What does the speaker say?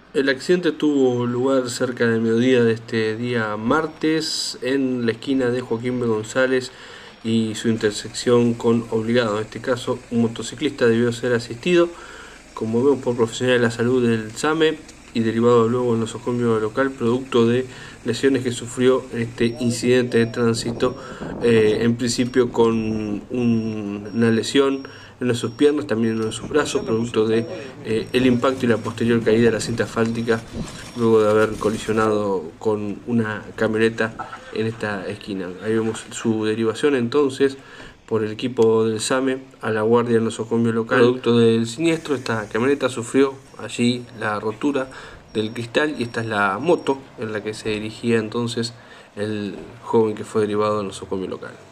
El accidente tuvo lugar cerca del mediodía de este día martes en la esquina de Joaquín B. González y su intersección con Obligado. En este caso, un motociclista debió ser asistido, como vemos, por profesionales de la salud del SAME y derivado luego en nosocomio local, producto de lesiones que sufrió en este incidente de tránsito, en principio con una lesión en una de sus piernas, también en uno de sus brazos, producto de el impacto y la posterior caída de la cinta asfáltica luego de haber colisionado con una camioneta en esta esquina. Ahí vemos su derivación entonces por el equipo del SAME a la guardia del nosocomio local. Producto del siniestro, esta camioneta sufrió allí la rotura del cristal y esta es la moto en la que se dirigía entonces el joven que fue derivado del nosocomio local.